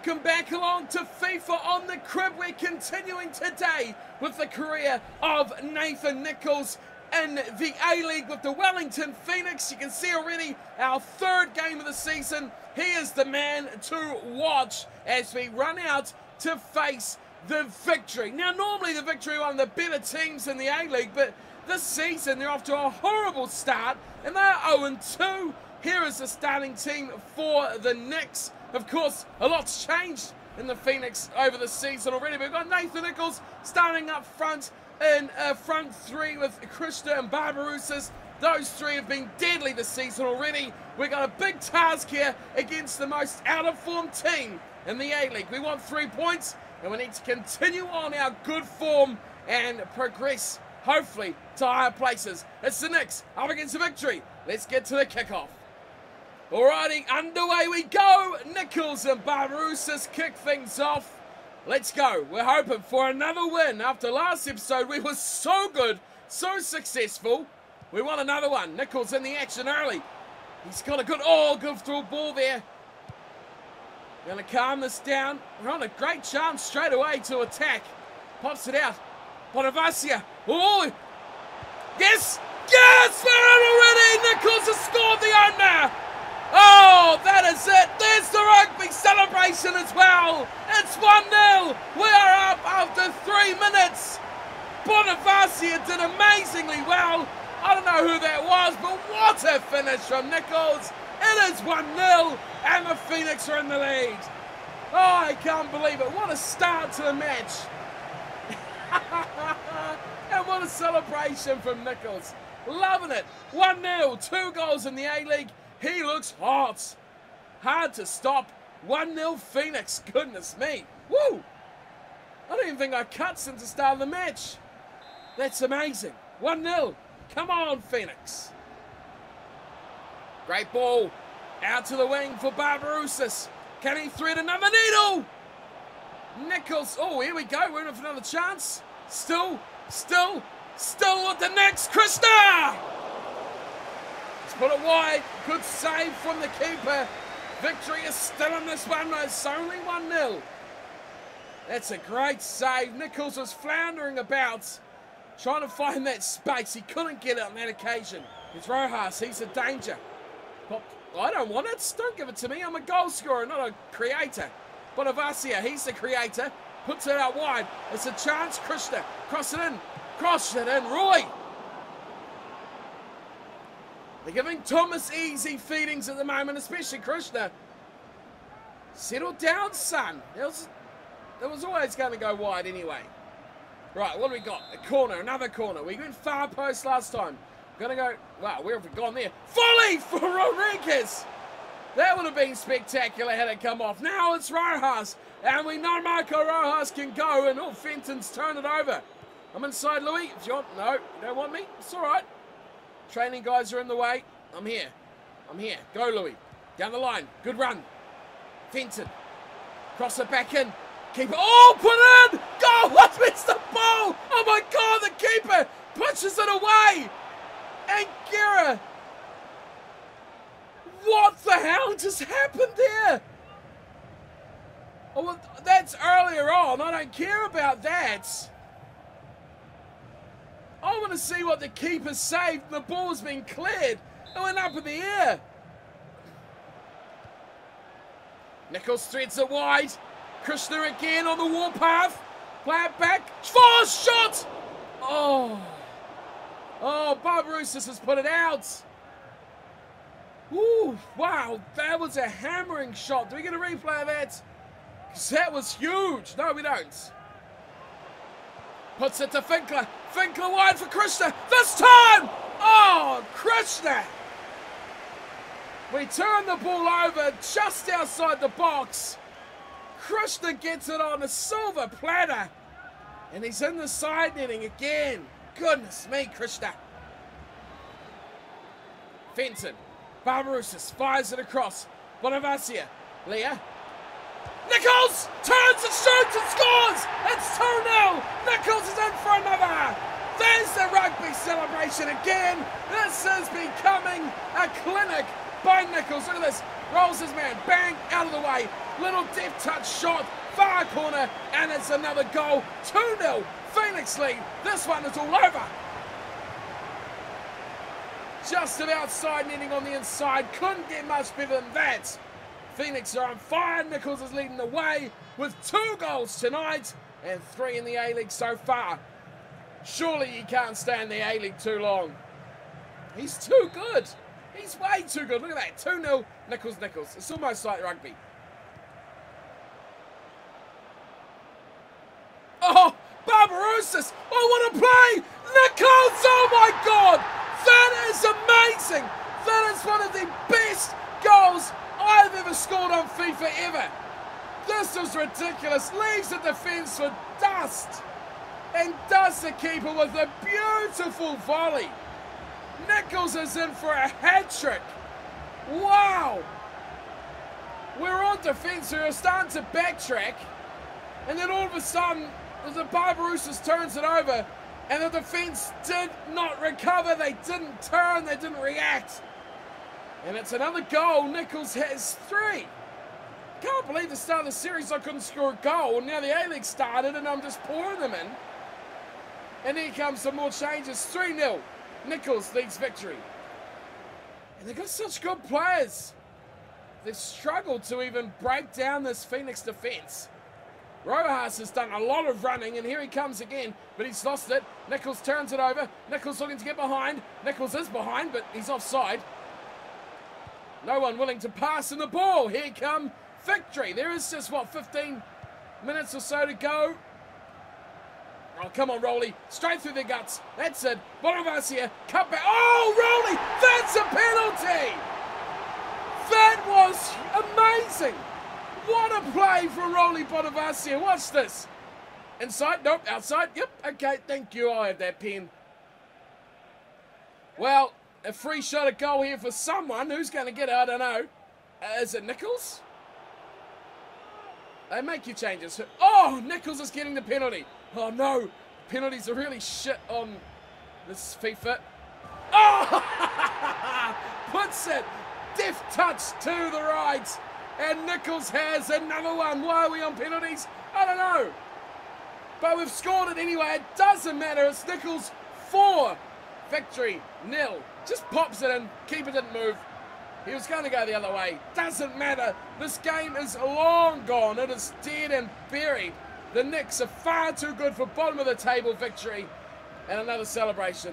Welcome back along to FIFA on the Crib. We're continuing today with the career of Nathan Nicholls in the A-League with the Wellington Phoenix. You can see already our third game of the season. He is the man to watch as we run out to face the victory. Now, normally the victory one of the better teams in the A-League, but this season they're off to a horrible start and they're 0-2. Here is the starting team for the Knicks. Of course, a lot's changed in the Phoenix over the season already. We've got Nathan Nicholls starting up front in front three with Krishna and Barbarouses. Those three have been deadly this season already. We've got a big task here against the most out-of-form team in the A-League. We want 3 points, and we need to continue on our good form and progress, hopefully, to higher places. It's the Knicks up against the victory. Let's get to the kickoff. Alrighty, underway we go. Nicholls and Barbarouses kick things off. Let's go. We're hoping for another win. After last episode, we were so good, so successful. We want another one. Nicholls in the action early. He's got a good through ball there. Going to calm this down. We're on a great chance straight away to attack. Pops it out. Bonavacia. Oh, yes, yes, we're in already. Nicholls has scored the opener. Oh, that is it. There's the rugby celebration as well. It's 1-0. We are up after 3 minutes. Bonavacia did amazingly well. I don't know who that was, but what a finish from Nicholls. It is 1-0, and the Phoenix are in the lead. Oh, I can't believe it. What a start to the match. And what a celebration from Nicholls. Loving it. 1-0, 2 goals in the A-League. He looks hot. Hard to stop. 1-0 Phoenix. Goodness me. Woo! I don't even think I cut since the start of the match. That's amazing. 1-0. Come on, Phoenix. Great ball. Out to the wing for Barbarouses. Can he thread another needle? Nicholls. Oh, here we go. We're in for another chance. Still with the Knicks. Krishna! Put it wide. Good save from the keeper. Victory is still in this one. It's only 1-0. That's a great save. Nicholls was floundering about, trying to find that space. He couldn't get it on that occasion. It's Rojas. He's a danger. I don't want it. Don't give it to me. I'm a goal scorer, not a creator. Bonavacia, he's the creator. Puts it out wide. It's a chance. Krishna. Cross it in. Cross it in. Roy. They're giving Thomas easy feedings at the moment, especially Krishna. Settle down, son. That was always going to go wide anyway. Right, what do we got? A corner, another corner. We went far post last time. Going to go, wow, where have we gone there? Volley for Rodriguez. That would have been spectacular had it come off. Now it's Rojas. And we know Marco Rojas can go, and Fenton's turned it over. I'm inside, Louis. If you want, no, you don't want me? It's all right. Training guys are in the way. I'm here. Go, Louis. Down the line. Good run. Fenton. Cross it back in. Keeper. Oh, put it in. Go. What missed the ball? Oh, my God. The keeper pushes it away. And Guerra. What the hell just happened there? Oh, well, that's earlier on. I don't care about that. I want to see what the keeper saved. The ball's been cleared. It went up in the air. Nicholls threads it wide. Krishna again on the warpath. Play it back. Force shot! Oh, Barbarouses has put it out. Ooh, wow, that was a hammering shot. Do we get a replay of that? Because that was huge. No, we don't. Puts it to Finkler. Finkler wide for Krishna. This time! Oh, Krishna! We turn the ball over just outside the box. Krishna gets it on a silver platter. And he's in the side netting again. Goodness me, Krishna. Fenton. Barbarouses fires it across. Bonavacia. Leah. Nicholls turns and shoots and scores! It's 2-0! Nicholls is in for another! There's the rugby celebration again! This is becoming a clinic by Nicholls. Look at this. Rolls his man. Bang! Out of the way. Little deft touch shot, far corner, and it's another goal. 2-0, Phoenix lead. This one is all over. Just about side netting on the inside. Couldn't get much better than that. Phoenix are on fire. Nicholls is leading the way with 2 goals tonight and 3 in the A-League so far. Surely he can't stay in the A-League too long. He's too good. He's way too good. Look at that. 2-0, Nicholls. It's almost like rugby. Oh, Barbarouses. Oh, what a play. Nicholls, oh my God. That is amazing. That is one of the best goals I've ever scored on FIFA ever. This is ridiculous. Leaves the defence for dust. And does the keeper with a beautiful volley. Nicholls is in for a hat-trick. Wow. We're on defence. We're starting to backtrack. And then all of a sudden, the Barbarouses turns it over. And the defence did not recover. They didn't turn. They didn't react. And it's another goal. Nicholls has 3. Can't believe the start of the series I couldn't score a goal. And now the A-League started and I'm just pouring them in. And here comes some more changes. 3-0. Nicholls leads victory. And they've got such good players. They've struggled to even break down this Phoenix defence. Rojas has done a lot of running, and here he comes again, but he's lost it. Nicholls turns it over. Nicholls looking to get behind. Nicholls is behind, but he's offside. No one willing to pass in the ball. Here come victory. There is just, what, 15 minutes or so to go. Oh, come on, Rowley. Straight through their guts. That's it. Bonavacia, cut back. Oh, Rowley! That's a penalty! That was amazing! What a play from Rowley Bonavacia. Watch this. Inside? Nope. Outside? Yep. Okay, thank you. I have that pen. Well, a free shot at goal here for someone. Who's going to get it? I don't know. Is it Nicholls? They make you changes. Oh, Nicholls is getting the penalty. Oh, no. Penalties are really shit on this FIFA. Oh! Puts it. Deft touch to the right. And Nicholls has another one. Why are we on penalties? I don't know. But we've scored it anyway. It doesn't matter. It's Nicholls 4. Victory 0. Just pops it in. Keeper didn't move. He was going to go the other way. Doesn't matter. This game is long gone. It is dead and buried. The Knicks are far too good for bottom of the table victory. And another celebration.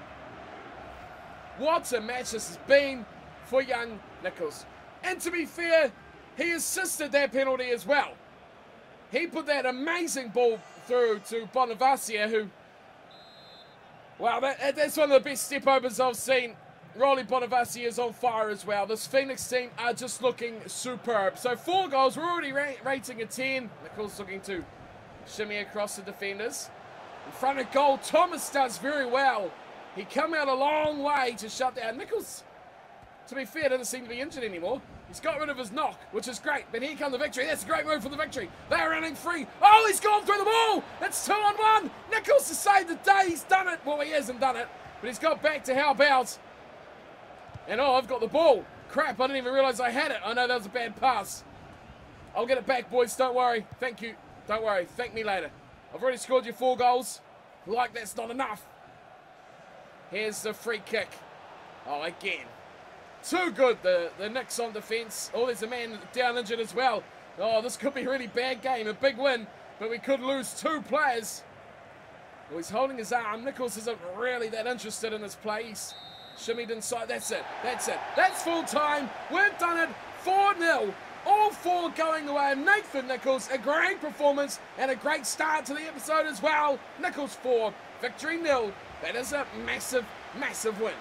What a match this has been for young Nicholls. And to be fair, he assisted that penalty as well. He put that amazing ball through to Bonavacia, who, wow, that's one of the best step-overs I've seen. Rowley Bonavacia is on fire as well. This Phoenix team are just looking superb. So 4 goals, we're already rating a 10. Nicholls looking to shimmy across the defenders. In front of goal, Thomas does very well. He come out a long way to shut down Nicholls. To be fair, doesn't seem to be injured anymore. He's got rid of his knock, which is great. But here comes the victory. That's a great move for the victory. They're running free. Oh, he's gone through the ball. It's 2-on-1. Nicholls to save the day. He's done it. Well, he hasn't done it, but he's got back to help out. And oh, I've got the ball. Crap, I didn't even realize I had it. I know that was a bad pass. I'll get it back, boys. Don't worry. Thank you. Don't worry. Thank me later. I've already scored you 4 goals. Like that's not enough. Here's the free kick. Oh, again. Too good, the Knicks on defence. Oh, there's a man down injured as well. Oh, this could be a really bad game. A big win, but we could lose 2 players. Well, he's holding his arm. Nicholls isn't really that interested in this play. He's shimmied inside. That's it. That's it. That's full time. We've done it. 4-0. All 4 going away. Nathan Nicholls, a great performance and a great start to the episode as well. Nicholls 4, victory 0. That is a massive, massive win.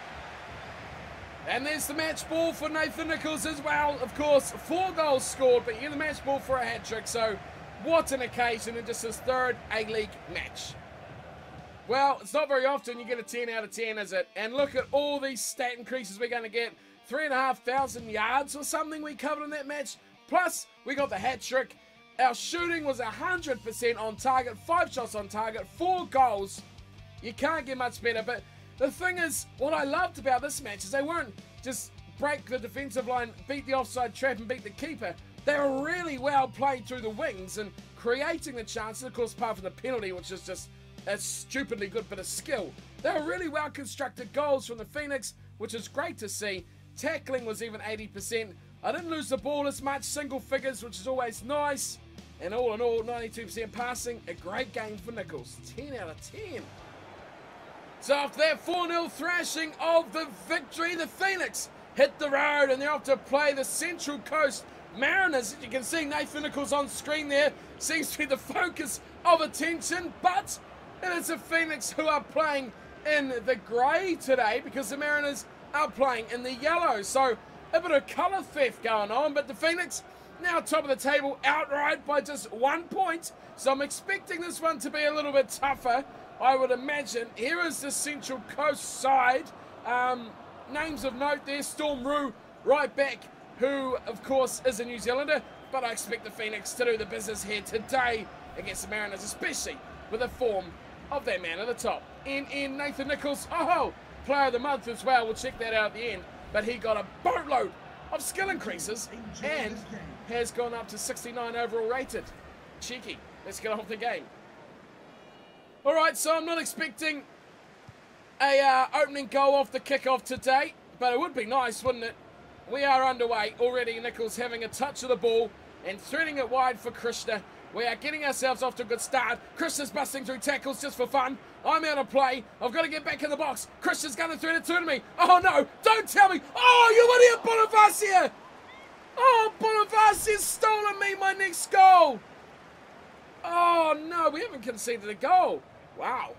And there's the match ball for Nathan Nicholls as well. Of course, 4 goals scored, but you're the match ball for a hat-trick. So what an occasion in just his 3rd A-League match. Well, it's not very often you get a 10 out of 10, is it? And look at all these stat increases we're going to get. 3,500 yards or something we covered in that match. Plus, we got the hat-trick. Our shooting was 100% on target. 5 shots on target. 4 goals. You can't get much better, but the thing is, what I loved about this match is they weren't just break the defensive line, beat the offside trap and beat the keeper. They were really well played through the wings and creating the chances, of course, apart from the penalty, which is just a stupidly good bit of skill. They were really well constructed goals from the Phoenix, which is great to see. Tackling was even 80%. I didn't lose the ball as much, single figures, which is always nice. And all in all, 92% passing. A great game for Nicholls. 10 out of 10. So after that 4-0 thrashing of the victory, the Phoenix hit the road and they're off to play the Central Coast Mariners. As you can see, Nathan Nicholls on screen there seems to be the focus of attention, but it is the Phoenix who are playing in the grey today because the Mariners are playing in the yellow. So a bit of colour theft going on, but the Phoenix now top of the table outright by just 1 point. So I'm expecting this one to be a little bit tougher, I would imagine. Here is the Central Coast side. Names of note there, Storm Roo right back, who of course is a New Zealander, but I expect the Phoenix to do the business here today against the Mariners, especially with the form of that man at the top. In Nathan Nicholls, player of the month as well. We'll check that out at the end, but he got a boatload of skill increases and has gone up to 69 overall rated. Cheeky. Let's get on with the game. Alright, so I'm not expecting a opening goal off the kickoff today, but it would be nice, wouldn't it? We are underway already. Nicholls having a touch of the ball and threading it wide for Krishna. We are getting ourselves off to a good start. Krishna's busting through tackles just for fun. I'm out of play. I've got to get back in the box. Krishna's going to thread it to me. Oh no, don't tell me. Oh, you idiot, Bonavacia. Oh, Bonavacia's stolen me my next goal. Oh no, we haven't conceded a goal. Wow.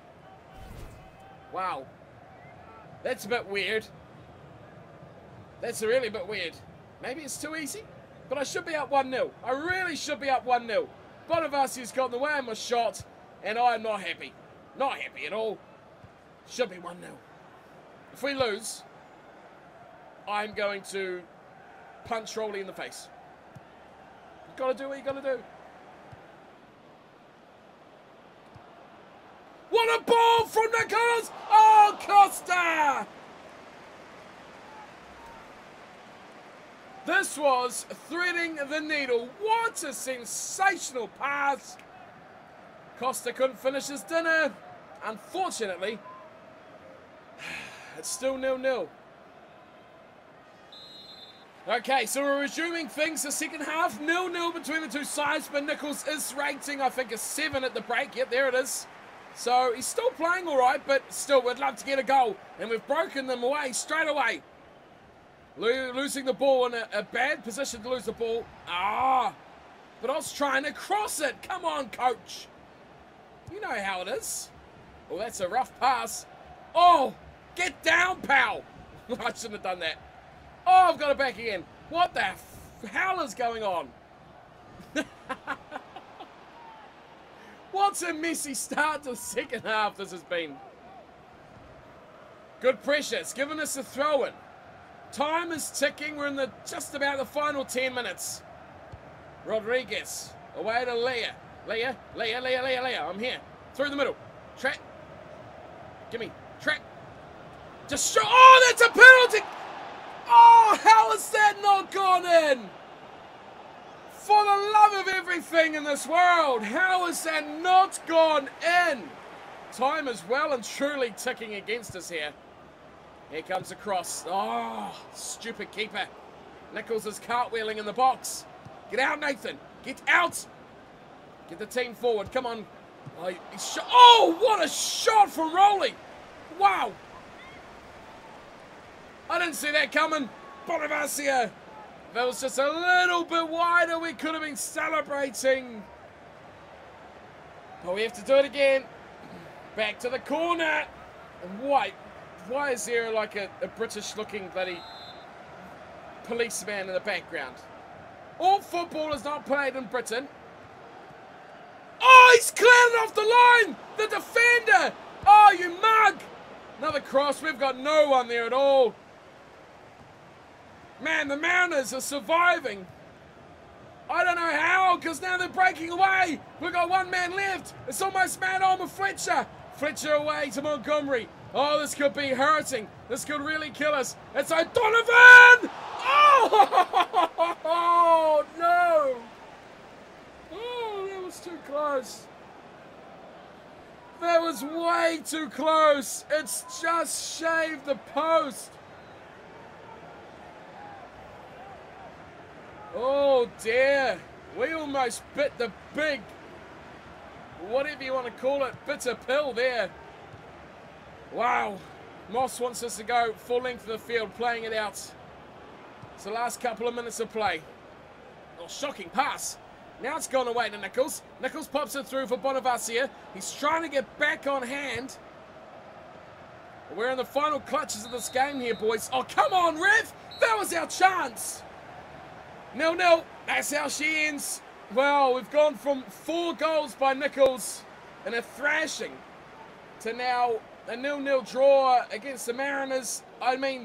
Wow. That's a bit weird. That's really a bit weird. Maybe it's too easy, but I should be up 1-0. I really should be up 1-0. Bonavacia's got in the way of my shot, and I'm not happy. Not happy at all. Should be 1-0. If we lose, I'm going to punch Rolly in the face. You've got to do what you got to do. What a ball from Nicholls! Oh, Costa! This was threading the needle. What a sensational pass. Costa couldn't finish his dinner. Unfortunately, it's still 0-0. Okay, so we're resuming things the second half. 0-0 between the two sides, but Nicholls is rating, I think, a 7 at the break. Yep, there it is. So he's still playing all right, but still, we'd love to get a goal. And we've broken them away straight away. Losing the ball in a bad position to lose the ball. But I was trying to cross it. Come on, coach. You know how it is. Oh, that's a rough pass. Oh, get down, pal. I shouldn't have done that. Oh, I've got it back again. What the hell is going on? What's a messy start to the second half this has been. Good pressure. It's given us a throw-in. Time is ticking. We're in just about the final 10 minutes. Rodriguez. Away to Leah. Leah. I'm here. Through the middle. Track. Gimme. Track. Just show. Oh, that's a penalty. Oh, how has that not gone in? For the love of everything in this world, how has that not gone in? Time is well and truly ticking against us here. Here comes the cross. Oh, stupid keeper. Nicholls is cartwheeling in the box. Get out, Nathan. Get out. Get the team forward. Come on. Oh, what a shot from Rowley. Wow. I didn't see that coming. Bonavacia. If it was just a little bit wider, we could have been celebrating. But we have to do it again. Back to the corner. And why is there like a British-looking bloody policeman in the background? All football is not played in Britain. Oh, he's cleared it off the line! The defender! Oh, you mug! Another cross. We've got no one there at all. Man, the Mariners are surviving. I don't know how, because now they're breaking away. We've got one man left. It's almost man on with Fletcher. Fletcher away to Montgomery. Oh, this could be hurting. This could really kill us. It's O'Donovan! Oh, Oh, no! Oh, that was too close. That was way too close. It's just shaved the post. Oh dear. We almost bit the big, whatever you want to call it, bitter pill there. Wow. Moss wants us to go full length of the field, playing it out. It's the last couple of minutes of play. Oh, shocking pass. Now it's gone away to Nicholls. Nicholls pops it through for Bonavacia. He's trying to get back on hand. We're in the final clutches of this game here, boys. Oh, come on, Rev! That was our chance! 0-0. That's how she ends. Well, we've gone from 4 goals by Nicholls in a thrashing to now a 0-0 draw against the Mariners. I mean,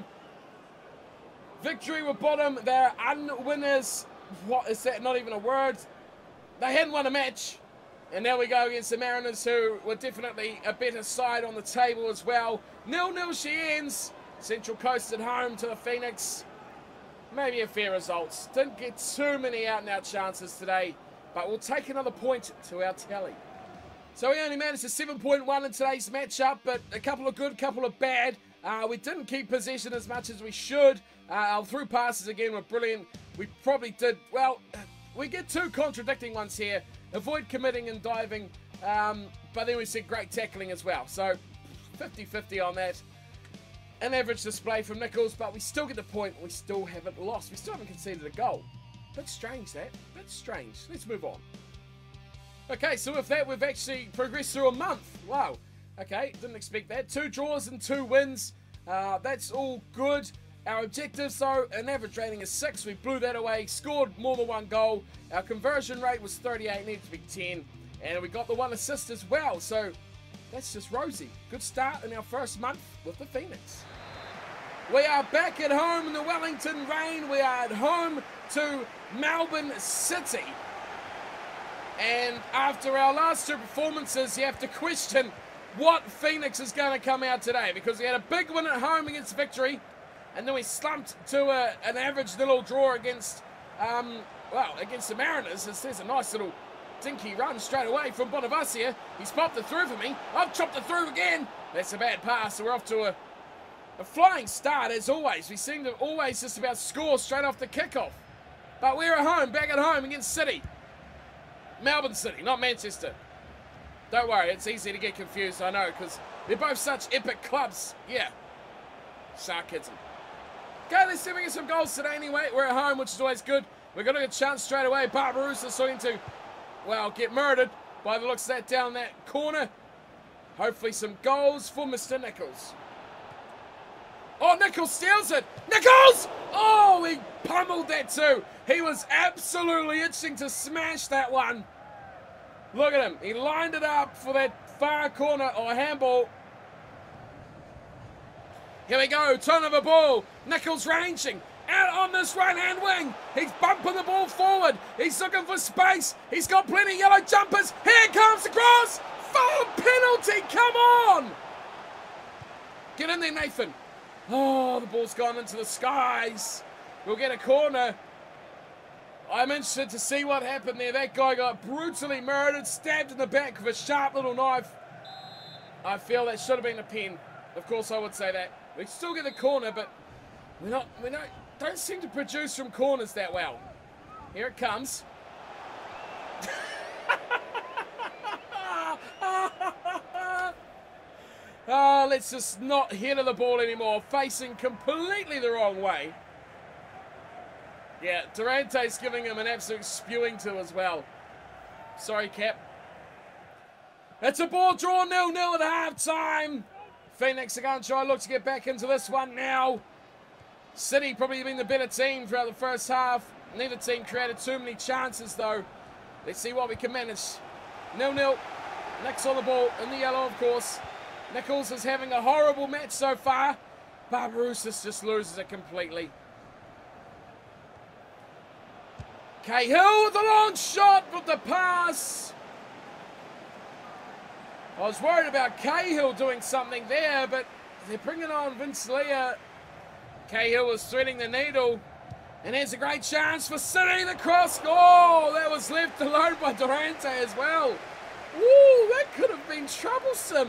victory with bottom. They're unwinners. What is that? Not even a word. They hadn't won a match. And now we go against the Mariners, who were definitely a better side on the table as well. 0-0 she ends. Central Coast at home to the Phoenix. Maybe a fair result. Didn't get too many out-and-out chances today, but we'll take another point to our tally. So we only managed a 7.1 in today's matchup, but a couple of good, couple of bad. We didn't keep possession as much as we should. Our through passes again were brilliant. We probably did, well, we get 2 contradicting ones here. Avoid committing and diving, but then we said great tackling as well. So 50-50 on that. An average display from Nicholls, but we still get the point. We still haven't lost. We still haven't conceded a goal. Bit strange, that. Bit strange. Let's move on. Okay, so with that, we've actually progressed through a month. Wow. Okay, didn't expect that. 2 draws and 2 wins. That's all good. Our objectives, though, an average rating is 6. We blew that away. Scored more than 1 goal. Our conversion rate was 38. Needed to be 10. And we got the 1 assist as well. So that's just rosy. Good start in our first month with the Phoenix. We are back at home in the Wellington rain. We are at home to Melbourne City. And after our last 2 performances, you have to question what Phoenix is going to come out today. Because we had a big win at home against Victory. And then we slumped to an average little draw against, against the Mariners. There's a nice little dinky run straight away from Bonavacia. He's popped it through for me. I've chopped it through again. That's a bad pass. So we're off to a flying start as always. We seem to always just about score straight off the kickoff. But we're at home, back at home against City. Melbourne City, not Manchester. Don't worry, it's easy to get confused, I know, because they're both such epic clubs. Yeah. Sarcasm. Okay, let's see if we get some goals today anyway. We're at home, which is always good. We're going to get a chance straight away. Barbarousa's going to, well, get murdered by the looks of that down that corner. Hopefully some goals for Mr. Nicholls. Oh, Nicholls steals it. Nicholls! Oh, he pummeled that too. He was absolutely itching to smash that one. Look at him. He lined it up for that far corner or handball. Here we go. Turn of a ball. Nicholls ranging. Out on this right-hand wing. He's bumping the ball forward. He's looking for space. He's got plenty of yellow jumpers. Here comes the cross. Foul penalty. Come on. Get in there, Nathan. Oh, the ball's gone into the skies. We'll get a corner. I'm interested to see what happened there. That guy got brutally murdered, stabbed in the back with a sharp little knife. I feel that should have been a pen. Of course, I would say that. We still get the corner, but we don't seem to produce from corners that well. Here it comes. Oh, let's just not hit the ball anymore. Facing completely the wrong way. Yeah, Durante's giving him an absolute spewing to as well. Sorry, Cap. It's a ball draw 0-0 at half-time. Phoenix are going to try and look to get back into this one now. City probably been the better team throughout the first half. Neither team created too many chances, though. Let's see what we can manage. 0-0. Nick's on the ball, in the yellow, of course. Nicholls is having a horrible match so far. Barbarousa just loses it completely. Cahill with the long shot with the pass. I was worried about Cahill doing something there, but they're bringing on Vince Leah. Cahill was threading the needle. And there's a great chance for City. The cross. Oh, that was left alone by Durante as well. Woo, that could have been troublesome.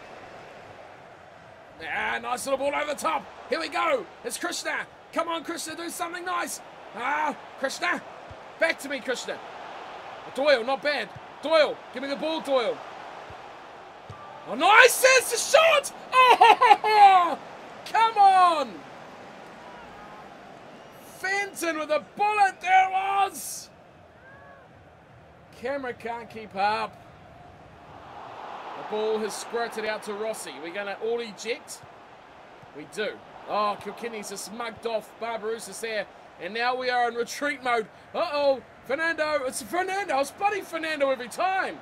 Yeah, nice little ball over the top. Here we go. It's Krishna. Come on, Krishna, do something nice. Krishna. Back to me, Krishna. Doyle, not bad. Doyle, give me the ball, Doyle. Oh, nice. There's the shot. Oh, come on. Fenton with a bullet. There it was. Camera can't keep up. The ball has squirted out to Rossi. We're going to all eject. We do. Oh, Kilkenny's just mugged off Barbarouses there. And now we are in retreat mode. Uh-oh. Fernando. It's Fernando. It's bloody Fernando every time.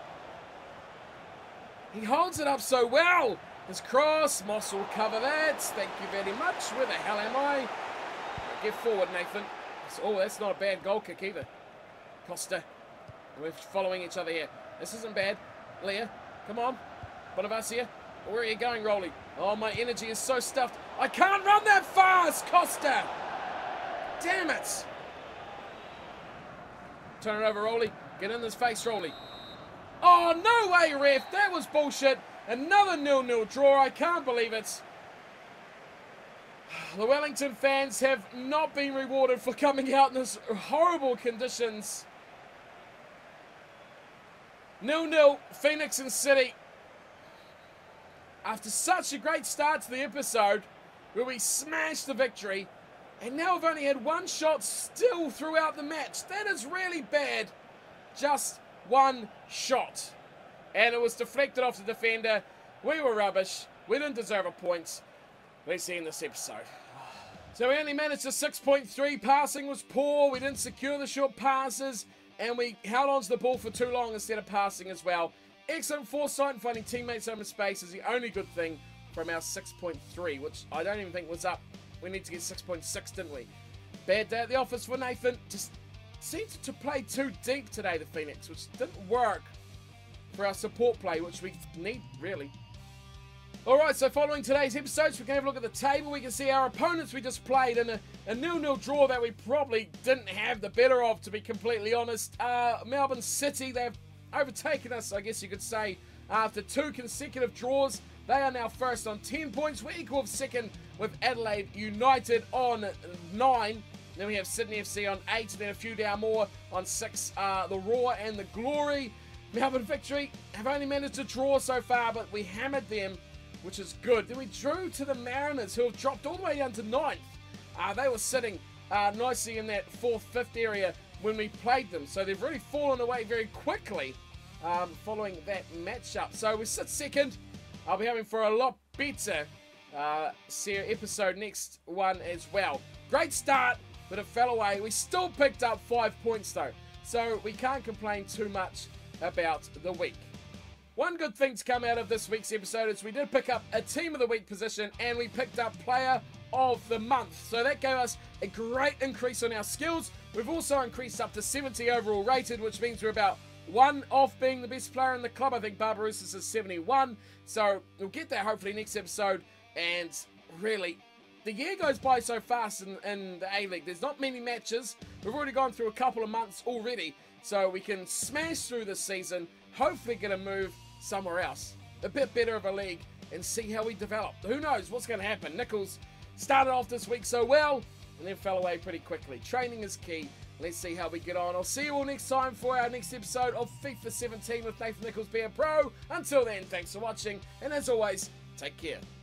He holds it up so well. His cross. Moss will cover that. Thank you very much. Where the hell am I? Get forward, Nathan. Oh, that's not a bad goal kick either. Costa. We're following each other here. This isn't bad. Leah, come on. One of us here. Where are you going, Rolly? Oh, my energy is so stuffed. I can't run that fast, Costa. Damn it. Turn it over, Rolly. Get in this face, Rolly. Oh, no way, ref. That was bullshit. Another 0-0 draw. I can't believe it. The Wellington fans have not been rewarded for coming out in this horrible conditions. 0-0, Phoenix and City. After such a great start to the episode, where we smashed the victory, and now we've only had one shot still throughout the match. That is really bad. Just one shot. And it was deflected off the defender. We were rubbish. We didn't deserve a point. Let's end this episode. So we only managed a 6.3. Passing was poor. We didn't secure the short passes. And we held on to the ball for too long instead of passing as well. Excellent foresight and finding teammates open space is the only good thing from our 6.3, which I don't even think was up. We need to get 6.6, didn't we? Bad day at the office for Nathan. Just seemed to play too deep today, the Phoenix, which didn't work for our support play, which we need, really. Alright, so following today's episodes, we can have a look at the table. We can see our opponents we just played in a 0-0 draw that we probably didn't have the better of, to be completely honest. Melbourne City, they've overtaken us, I guess you could say, after 2 consecutive draws. They are now first on 10 points. We're equal of second with Adelaide United on 9. Then we have Sydney FC on 8, and then a few down more on 6. The Raw and the Glory. Melbourne Victory have only managed to draw so far, but we hammered them, which is good. Then we drew to the Mariners, who have dropped all the way down to 9th. They were sitting nicely in that 4th, 5th area when we played them. So they've really fallen away very quickly following that matchup. So we sit second. I'll be having for a lot better episode next one as well. Great start, but it fell away. We still picked up 5 points though. So we can't complain too much about the week. One good thing to come out of this week's episode is we did pick up a Team of the Week position, and we picked up Player of the Month. So that gave us a great increase on our skills. We've also increased up to 70 overall rated, which means we're about 1 off being the best player in the club. I think Barbarouses is 71. So we'll get there hopefully next episode. And really, the year goes by so fast in the A-League. There's not many matches. We've already gone through a couple of months already. So we can smash through this season. Hopefully get a move somewhere else. A bit better of a league. And see how we develop. Who knows what's going to happen. Nicholls started off this week so well, and then fell away pretty quickly. Training is key. Let's see how we get on. I'll see you all next time for our next episode of FIFA 17 with Nathan Nicholls being pro. Until then, thanks for watching, and as always, take care.